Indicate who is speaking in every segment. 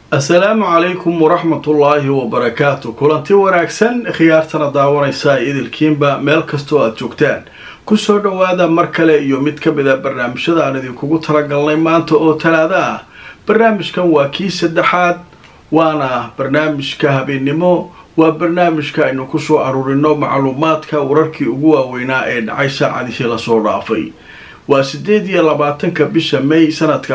Speaker 1: السلام عليكم ورحمة الله وبركاته. كلنتي wanaagsan khiyaartana daawanaysa idilkiinba meel kasto aad joogtaan ku soo dhawaada markale iyo mid ka mid ah barnaamijyada aan idinku talagalnay maanta oo talaada ah. barnaamijkan waa kii saddexaad waana barnaamijka habeenimo waa barnaamijka aynu ku soo aruurino macluumaadka wararkii ugu waaweynaa ee dhacay saacadii la soo dhaafay. waa 28 bisha May sanadka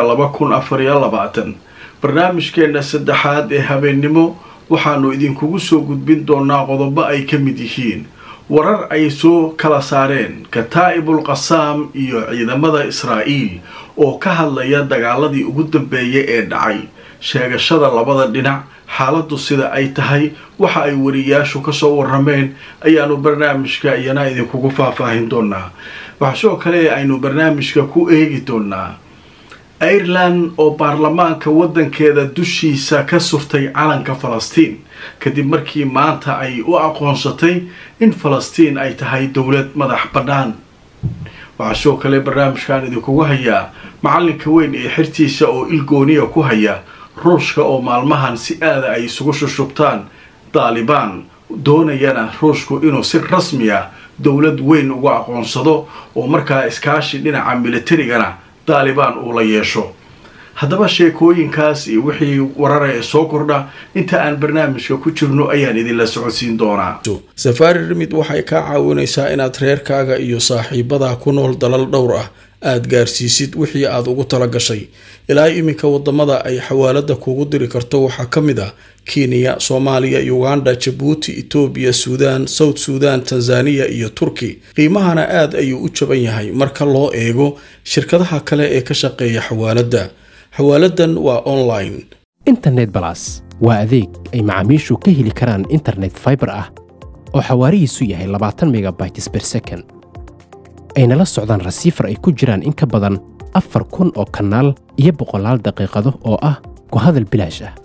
Speaker 1: 2024. barnaamijkeena saddexaad ee habeenimo waxaanu idinkugu soo gudbin doonaa qodobo ay ka mid yihiin warar ay soo kala saareen Kataa'ibul Qassam iyo ciidamada Israa'iil oo ka hadlaya dagaaladii ugu dambeeyay ee dhacay, sheegashada labada dhinac, xaaladdu sida ay tahay, waxa ay wariyaashu ka soo warameen ayaanu barnaamijka iyana idinkugu faahfaahin doonaa. waxaa kale aynu barnaamijka ku eegi doonaa Ireland oo baarlamaanka wadankeeda dushiisa ka surtay calanka Falastiin kadib markii maanta ay u aqoonsatay in Falastiin ay tahay dawlad madax bannaan. waxaa kale barnaamijkan idinku haya macalinka weyn ee xirtiisa oo ilgooniya ku haya Ruushka oo maalmahan si aad ay isugu shushubtaan Taliban doonayana Ruushku inuu si rasmi ah dawlad weyn ugu aqoonsado oo markaa iskaashi dhinaca militarigana Taliban uu la yeesho. haddaba sheekooyinkaas iyo wixii warar ee soo kordha inta aan barnaamijka ku jirno ayaan idin la socodsiin doonaa. Safari Remit waxay ka caawinaysaa inaad reerkaaga iyo saaxiibada ku nool dalal dhowr ah aad gaarsiisid wixii aad ugu tala gashay. ilaa iminka wadamada ay xawaalada kugu diri karto waxaa ka mid ah Kenya, Soomaaliya, Uganda, Djibouti, Ethiopia, Sudan, South Sudan, Tanzania iyo Turkey. qiimahana aad ayuu u jaban yahay marka loo eego shirkadaha kale ee ka shaqeeya xawaalada. xawaaladan waa online.
Speaker 2: Internet Plus waa adeeg ay macaamiishu ka heli karaan internet fiber ah oo xawaarihiisu yahay 20 megabytes per second. ayna la socdaan receiver ay ku jiraan in ka badan 4,000 oo kanaal iyo 100 daqiiqado oo ah ku hadal bilaash ah.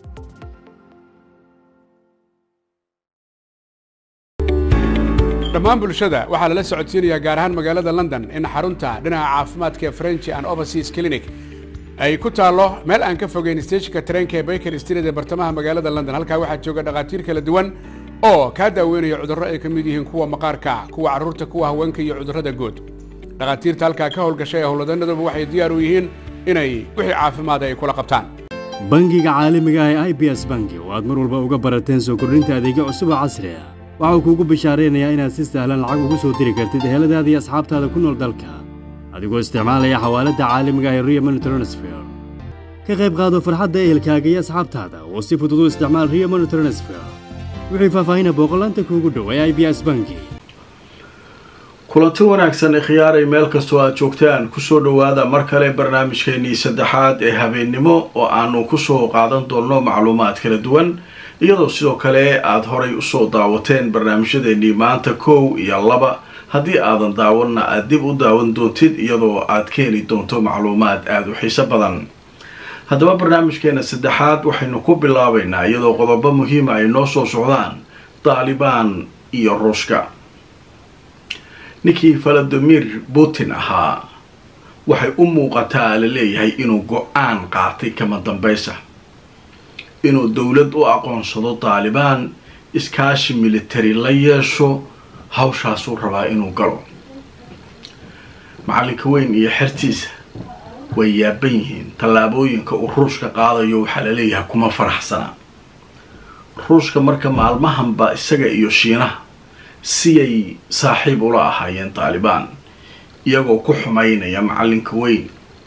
Speaker 3: dhammaan bulshada waxaa lala socodsiinayaa gaar ahaan magaalada London in xarunta dhinaca caafimaadka French and Overseas Clinic ay ku taalo meel aan ka fogeyn stationka tareenka ee Baker Street ee bartamaha magaalada London. halkaa waxaa jooga dhaqaatiir kala duwan oo ka daaweynaya cudurro ay ka mid yihiin kuwa maqaarka, kuwa carruurta, kuwa haweenka iyo cudurrada guud. dhaqaatiirta halkaa ka howlgashay howlwadanaduba waxay diyaar u yihiin inay wixii caafimaad ay kula qabtaan.
Speaker 4: bangiga caalamiga ah ee IBS Bank oo aad mar walba uga barateen soo kordhinta adeegyo cusub oo casri ah waxa kuugu bishaareenayaa inaad si sahlan lacag ugu soo diri kartid eheladaada iyo asxaabtaada ku nool dalka adigoo isticmaalaya xawaalada caalamiga ah ee Ria Money Transfer. ka qayb qaado farxadda ehelkaaga iyo asxaabtaada oo si fudud u isticmaal Ria Money Transfer. wixii faahfaahin boqolaanta kuugu dhow ee IBS Bank.
Speaker 1: kulanti wanaagsan khiyaaray meel kasto aad joogtaan ku soo dhawaada mar kale barnaamijkeennii saddexaad ee habeenimo oo aanu ku soo qaadan doono macluumaad kala duwan iyadoo sidoo kale aad horay u soo daawateen barnaamijyadeennii maanta 1 iyo 2. haddii aadan daawanna aad dib u daawan doontid iyadoo aad ka heli doonto macluumaad aad u xiiso badan. haddaba barnaamijkeena saddexaad waxaynu ku bilaabaynaa iyadoo qodobo muhiima ay noo soo socdaan Taliban iyo Ruushka. ninkii Vladimir Putin ahaa waxay u muuqataa la leeyahay inuu go'aan qaatay kama dambaysa inuu dawlad u aqoonsado Taliban, iskaashi military la yeesho. hawshaasuu rabaa inuu galo. macalinka weyn iyo xirtiisa way yaaban yihiin tallaabooyinka uu Ruushka qaadayo. waxaa la leeyahay kuma faraxsana. Ruushka marka maalmahanba isaga iyo Shiinaha siyay saaxiib ula ahaayeen Taliban iyagoo ku xumaynaya macalinka weyn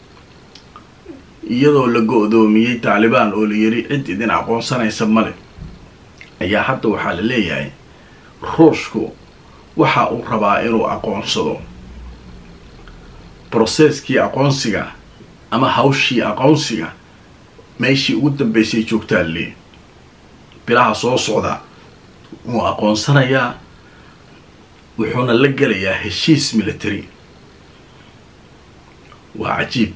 Speaker 1: iyadoo la go'doomiyay Taliban oo la yiri cid idin aqoonsanaysa male. ayaa hadda waxaa la leeyahay Ruushku waxa uu rabaa inuu aqoonsado processkii aqoonsiga ama hawshii aqoonsiga meeshii ugu dambeysay joogtaa le bilaha soo socda uu aqoonsanayaa wuxuuna la gelayaa heshiis military. waa cajiib.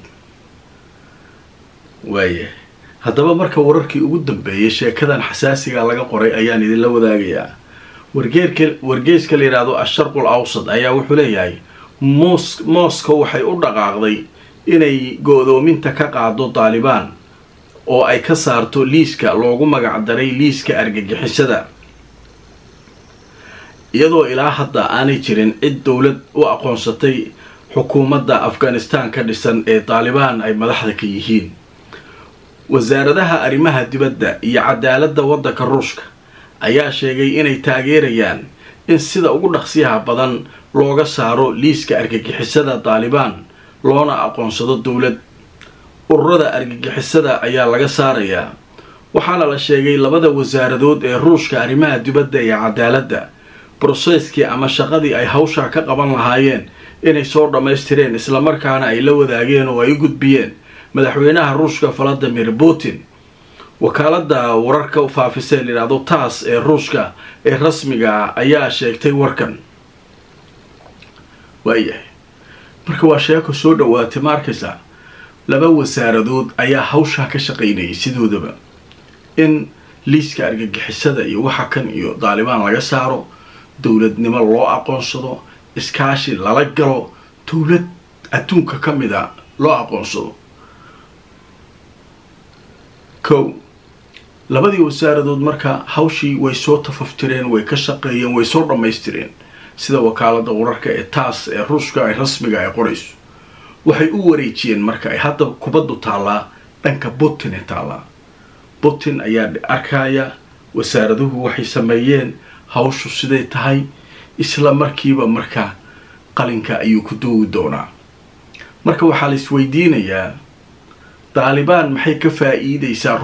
Speaker 1: waaye haddaba marka wararkii ugu dambeeyay sheekadan xasaasiga laga qoray ayaan idin la wadaagayaa. wargeeska la yiraahdo Asharqul Awsad ayaa wuxuu leeyahay Moscow waxay u dhaqaaqday inay go'doominta ka qaado Taliban oo ay ka saarto liiska loogu magacdaray liiska argagixisada iyadoo ilaa hadda aanay jirin cid dowlad u aqoonsatay xukuumadda Afghanistan ka dhisan ee Taliban ay madaxda ka yihiin wasaaradaha arrimaha dibadda iyo cadaaladda waddanka Ruushka ayaa sheegay inay taageerayaan in sida ugu dhaqsiyaha badan looga saaro liiska argagixisada Taliban loona aqoonsado dowlad ururada argagixisada ayaa laga saarayaa waxaana la sheegay labada wasaaradood ee Ruushka arrimaha dibadda iyo cadaaladda processkii ama shaqadii ay hawsha ka qaban lahaayeen inay soo dhameystireen isla markaana ay la wadaageen oo ay gudbiyeen madaxweynaha Ruushka Vladimir Putin wakaaladda wararka u faafisay liiraado taas ee Ruushka ee rasmiga ayaa sheegtay warkan waayahay marka waa sheeko soo dhawaatay markaysa laba wasaaradood ayaa hawsha ka shaqeynayay sidoodaba in liiska argagixisada iyo waxa kan iyo Taliban laga saaro dowladnimo loo aqoonsado iskaashi lala galo dowlad adduunka kamida loo aqoonsado labadii wasaaradood marka hawshii way soo tafaftireen way ka shaqeeyeen way soo dhameystireen sida wakaaladda wararka ee taas ee Ruushka ay rasmiga ay qorayso waxay u wareejiyeen marka ay hadda kubaddu taalaa dhanka Putin ee taalaa Putin ayaa arkaya wasaaraduhu waxay sameeyeen hawshu siday tahay isla markiiba marka qalinka ayuu ku duubi doonaa marka waxaa la isweydiinayaa Taliban maxay ka faa'iideysaa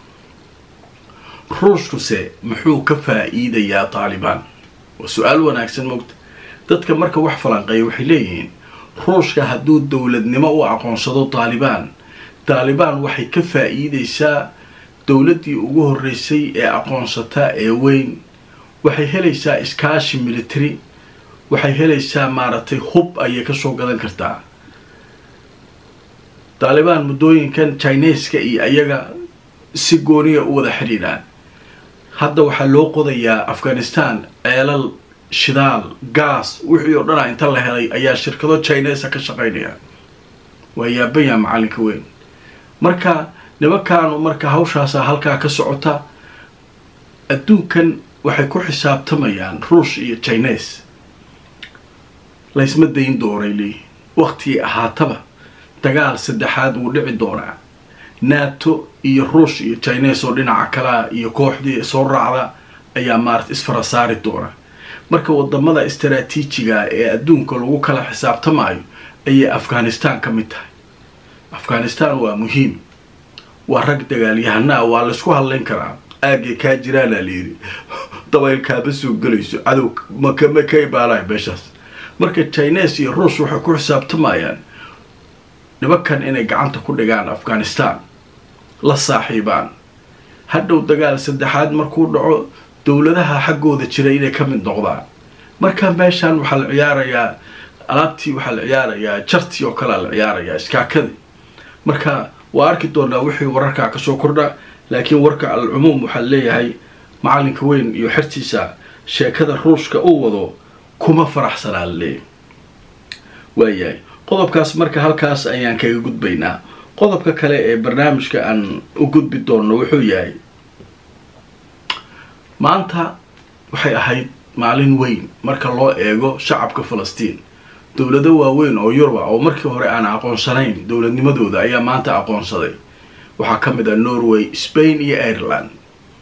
Speaker 1: Ruushkuse muxuu ka faa'iidayaa Taliban waa su'aal wanaagsan moogta dadka marka wax falanqeeyo waxay leeyihiin Ruushka hadduu dowladnimo u aqoonsado Taliban waxay ka faa'iideysaa dowladdii ugu horeysay ee aqoonsata ee weyn waxay helaysaa iskaashi military waxay helaysaa maaragtay hub ayay ka soo gadan kartaa Taliban muddooyinkan Chinese-ka iyo ayaga si gooniya u wada xiriiraan hadda waxaa loo qodayaa Afghanistan ceelal shidaal gaas wixii oo dhan inta la helay ayaa shirkado Chinese ka shaqeynaya waa yaabaya macalinka weyn marka nimankaanu marka hawshaas halka ka socota adduunkan waxay ku xisaabtamayaan Ruush iyo Chinese la isma dayn doonay waqti ahaataba dagaal saddexaad uu dhici doonaa NATO iyo Ruush iyo Chinese oo dhinaca kala iyo kooxdii soo raacda ayaa maart isfara saari doona marka wadamada istiraatiijiga ee adduunka lagu kala xisaabtamayo ay Afghanistan ka mid tahay Afghanistan waa muhiim waa rag dagaalyahana waa la isku hadlayn karaa aagay ka jiraan la leeyahay dabaylka basuu galayso cadow ma kay baalay beeshaas marka Chinese iyo Ruush waxay ku xisaabtamayaan nimankan inay gacanta ku dhigaan Afghanistan la saaxiibaan hadhow dagaal saddexaad markuu dhaco dowladaha xaggooda jiray inay ka mid noqdaan marka meeshan waxa la ciyaarayaa alaabtii waxa la ciyaarayaa jarti oo kala la ciyaarayaa iskaakada marka waa arki doonaa wixii wararka ka soo kordha laakiin warka al-umum waxa leeyahay macalinka weyn iyo xirtiisa sheekada Ruushka uu wado kuma faraxsanaa leeyahay waayahay qodobkaas marka halkaas ayaan kaga gudbaynaa qodobka kale ee barnaamijka aan u gudbi doono wuxuu yahay maanta waxay ahayd maalin weyn marka loo eego shacabka Falastiin dowlado waaweyn oo Yurub oo markii hore aan aqoonsanayn dowladnimadooda ayaa maanta aqoonsaday waxaa ka mid ah Norway, Spain iyo Ireland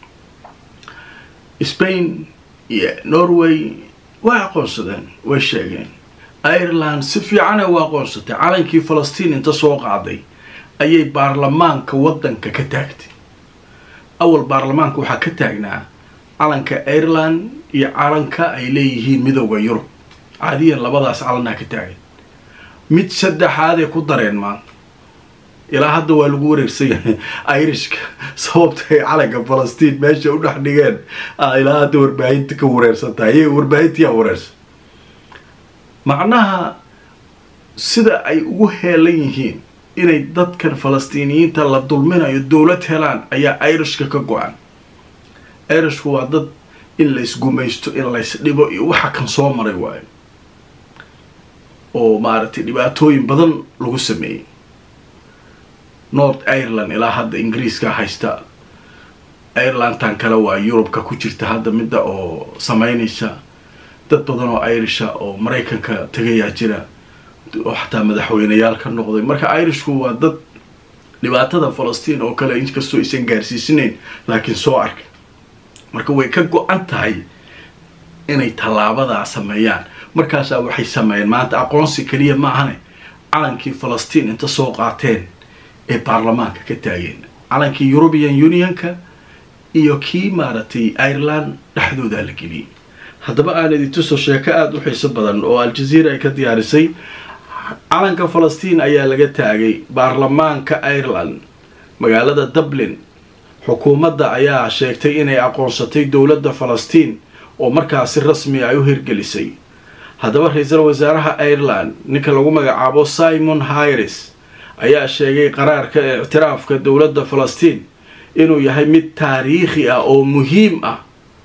Speaker 1: Spain iyo Norway waa aqoonsadeen way sheegeen Ireland si fiican ay u aqoonsatay calankii Falastiin inta soo qaaday ayay baarlamaanka wadanka ka taagtay awal baarlamaanka waxa ka taagnaa calanka Ireland iyo calanka ay leeyihiin midowga Yurub caadiyan labadaas calanna ka taagay mid saddexaad ay ku dareen maanta ilaa hadda waa lagu wareersan yahay Irishka sababtay calanka Falastiin meesha u dhex dhigeen ilaa hadda warbaahinta ka wareersantahay warbaahintii wareersan macnaha sida ay ugu heelan yihiin inay dadkan Falastiiniyiinta la dulminayo dawlad helaan ayaa Irishka ka go'an Irishku waa dad in la isgumaysto in la isdhibo iyo waxa kan soo maray waayo oo maartay dhibaatooyin badan lagu sameeyay North Ireland ilaa hadda Ingiriiska haysta. Ireland tan kale waa Yurubka ku jirta hadda midda oo sameynaysa dad badan oo Irish oo Mareykanka tagaya jira oo xataa madaxweynayaal ka noqday. Marka Irishku waa dad dhibaatada Falastiin oo kale inkastoo aysan gaarsiisnayn laakiin soo arkay. Marka way ka go'an tahay inay tallaabada sameeyaan. Markaas waxay sameeyeen maanta aqoonsi kaliya ma ahane calankii Falastiin inta soo qaateen ee baarlamaanka ka taageen. Calankii European Unionka iyo kii maaratay Ireland dhaxdooda la geliyay. haddaba aan idin tuso sheeko aad u xiiso badan oo Al Jazeera ay ka diyaarisay. calanka Falastiin ayaa laga taagay baarlamaanka Ireland magaalada Dublin. xukuumadda ayaa sheegtay inay aqoonsatay dawladda Falastiin oo markaas si rasmi ah u hirgelisay. haddaba ra'iisul wasaaraha Ireland ninka lagu magacaabo Simon Harris ayaa sheegay qaraarka i'tiraafka dawladda Falastiin inuu yahay mid taariikhi ah oo muhiim ah.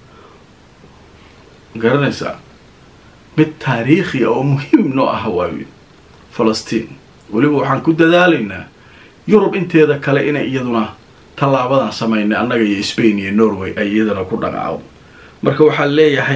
Speaker 1: garanaysa mid taariikhi ah oo muhiim noo ah waayo Falastiin. waliba waxaan ku dadaalaynaa Yurub inteeda kale inay iyaduna tallaabadan sameeyay annaga iyo Spain iyo Norway ay iyadana ku dhaqaaqo. marka waxaa leeyahay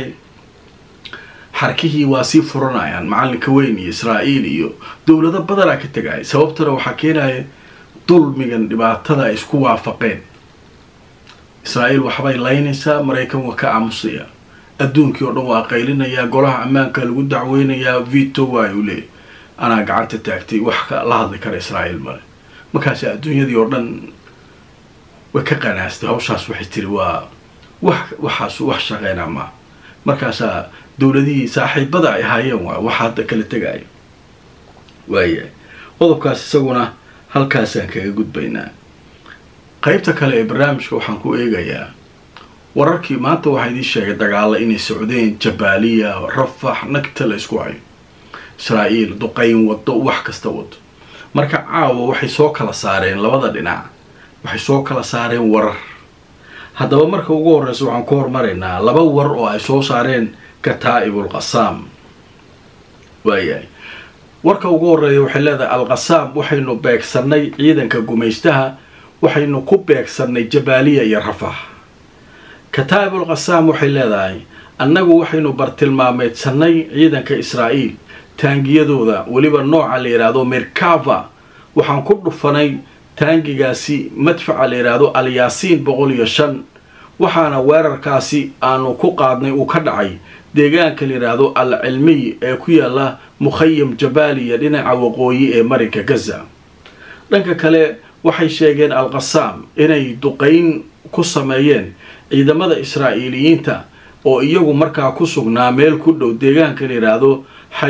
Speaker 1: xarkihii waa sii furanayaan macalinka weyn iyo Israa'iil iyo dawlado badan ka tagay. sababtana waxaa keenaya dulmigan dhibaatada isku waafaqeen. Israa'iil waxbay laynaysaa, Mareykan waa ka aamusaya. adduunkii oo dhan waa qaylinaya, golaha ammaanka lagu dacweynayaa, veto waa uu leeyahay anaa gacanta taagtay wax la hadli kara Israa'iil male. markaas adduunyadii oo dhan way ka qanaastay. hawshaas waxay tiri waa waxaas wax shaqeynaa ma. markaas dawladihii saaxiibada ay haayeen waa waxa hadda kala tagay. waayahay qodobkaas isaguna halkaasaan kaga gudbaynaa. qaybta kale ee barnaamijka waxaan ku eegayaa wararkii maanta waxaa idin sheegay dagaalo inay socdeen Jabaaliya, Rafah, nagta la isku hayo. Israa'iil duqayn wado wax kasta wado. marka caawa waxay soo kala saareen labada dhinac. waxay soo kala saareen warar. haddaba marka ugu horeysa waxaan ku hormaraynaa laba war oo ay soo saareen Kataa'ibul Qassam. waayahay warka ugu horeeya waxay leedahay Al-Qassam waxaynu beegsanay ciidanka gumaystaha, waxaynu ku beegsanay Jabaaliya iyo Rafah. Kataa'ibul Qassam waxay leedahay annagu waxaynu bartilmaameedsanay ciidanka Israa'iil taangiyadooda waliba nooca la yiraahdo Merkava. waxaan ku dhufanay taangigaasi madfaca la yiraahdo Al-Yaasiin 105. waxaana weerarkaasi aanu ku qaadnay uu ka dhacay deegaanka la yiraahdo Al-Cilmi ee ku yaala Mukhayam Jabaaliya dhinaca waqooyi ee marinka Gaza. dhanka kale waxay sheegeen Al-Qassam inay duqayn ku sameeyeen ciidamada Israa'iiliyiinta oo iyagu markaa ku sugnaa meel ku dhow deegaanka la yiraahdo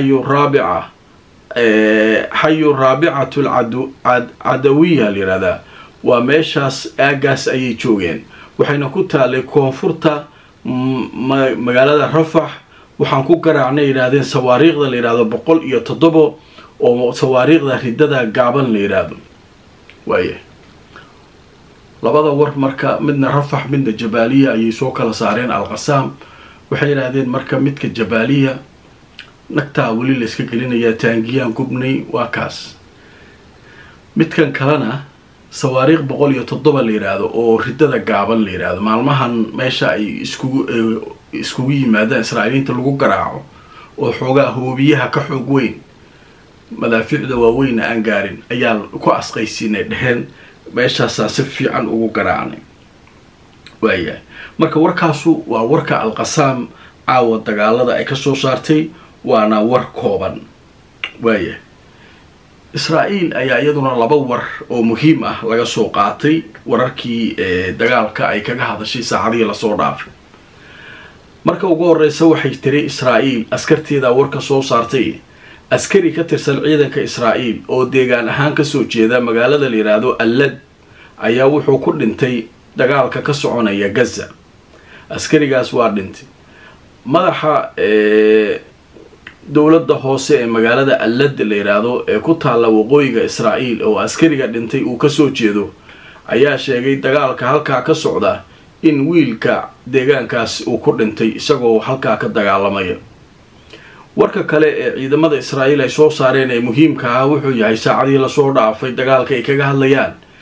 Speaker 1: Hayu Rabi'atul Adawiya la yiraahdaa. waa meeshaas aagaas ayay joogeen. waxayna ku taalay koonfurta magaalada Rafah. waxaan ku garaacnay yiraahdeen sawaariiqda la yiraahdo 107 oo sawaariiqda ridada gaaban la yiraahdo. waayahay labada war marka midna Rafah midna Jabaaliya ayay soo kala saareen Al-Qassam. waxay yiraahdeen marka midka Jabaaliya nagtaa wali la iska gelinayaa taangiyaan gubnay waa kaas. midkan kalena sawaariiq 107 la yiraahdo oo ridada gaaban la yiraahdo. maalmahan meesha ay iskugu yimaadaan Israa'iiliinta lagu garaaco oo xoogaa hoobiyaha ka xoog weyn madaaficda waaweyn aan gaarin ayaa ku asqaysiinay dheheen meeshaas si fiican ugu garaacnay. waayahay marka warkaasu waa warka Al-Qassam caawa dagaalada ay ka soo saartay waana war kooban. waayahay Israa'iil ayaa iyaduna laba war oo muhiim ah laga soo qaatay wararkii dagaalka ay kaga hadashay saacadii la soo dhaafay. marka ugu horeysa waxay tiri Israa'iil askarteeda warka soo saartay askari ka tirsan ciidanka Israa'iil oo deegaan ahaan ka soo jeeda magaalada la yiraahdo Al-Lad ayaa wuxuu ku dhintay dagaalka ka soconaya Gaza. askarigaas waa dhintay. madaxa dawladda hoose ee magaalada Al-Lad la yiraahdo ee ku taala waqooyiga Israa'iil oo askariga dhintay uu ka soo jeedo ayaa sheegay dagaalka halka ka socda in wiilka deegaankaas uu ku dhintay isagoo halka ka dagaalamaya. warka kale ee ciidamada Israa'iil ay soo saareen ee muhiimka ah wuxuu yahay saacadii la soo dhaafay dagaalka ay kaga hadlayaan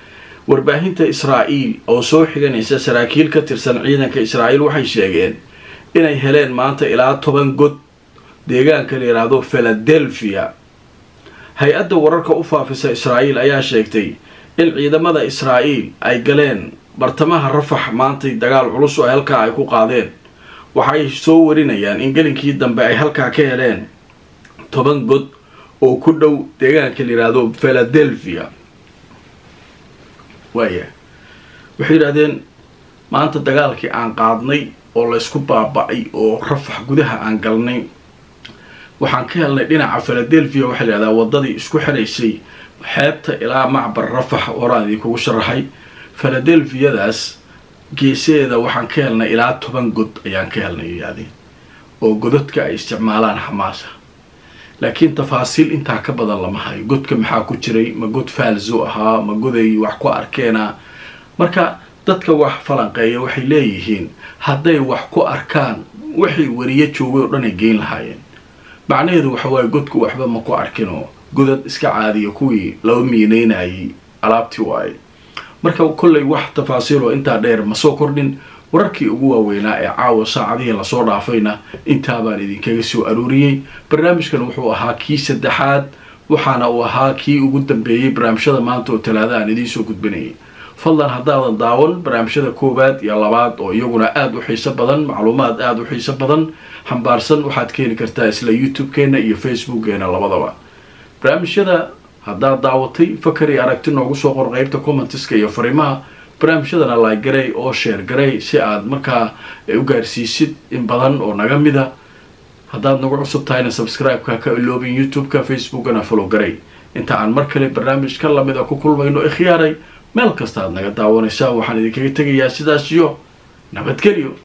Speaker 1: warbaahinta Israa'iil oo soo xiganaysa saraakiil ka tirsan ciidanka Israa'iil waxay sheegeen inay heleen maanta ilaa 10 god deegaanka la yiraahdo Philadelphia. hay-adda wararka u faafisa Israa'iil ayaa sheegtay in ciidamada Israa'iil ay galeen bartamaha Rafax maanta dagaal culus oo halka ay ku qaadeen. waxay soo warinayaan in galinkii dambe ay halka ka heleen 10 god oo ku dhow deegaanka la yiraahdo Philadelphia. waxay yiraahdeen maanta dagaalkii aan qaadnay oo la isku baabacay oo Rafax gudaha aan galnay waxaan ka helnay dhinaca Philadelphia waxa la yiraahdaa wadadii isku xiraysay xeebta ilaa macbar Rafax waraadii kugu sharaxay. Philadelphia-daas geeseeda waxaan ka helnay ilaa 10 god ayaan ka helnay yaadeen oo godadka ay isticmaalaan Xamaas. laakiin tafaasiil intaa ka badan lama hayo. godka maxaa ku jiray, ma god faalso ahaa, ma goday wax ku arkeena. marka dadka wax falanqeeya waxay leeyihiin hadday wax ku arkaan waxay wariye joogay oo dhan ay geyn lahaayeen. macnaheedu waxa waaye godku waxba ma ku arkino, godad iska caadiya kuwii loo miineynayay alaabtii waay. marka kullay wax tafaasiil oo intaa dheer ma soo kordhin. wararkii ugu waaweynaa ee caawa saacadihii la soo dhaafayna intaa baan idinkaga soo aruuriyay. barnaamijkan wuxuu ahaa kii saddexaad waxaana uu ahaa kii ugu dambeeyay barnaamijyada maanta oo talaada aan idiin soo gudbinayay. fadlan haddaadan daawan barnaamijyada koowaad iyo labaad oo iyaguna aad u xiiso badan, macluumaad aad u xiiso badan xambaarsan, waxaad ka heli kartaa isla YouTube-keena iyo Facebook-keena labadaba. barnaamijyada haddaad daawatay fakar iyo aragti noogu soo qor qaybta commentiska iyo fariimaha. barnaamijyadana like garay oo share garay si aad markaa u gaarsiisid in badan oo naga mida. haddaad nagu cusub tahayna subscribe-ka ka iloobin YouTube-ka, Facebook-kana follow garay. inta aan mar kale barnaamij ka lamid ah ku kulmayno ikhyaaray meel kasta aad naga daawanaysaa waxaan idinkaga tegayaa sidaas iyo nabadgelyo.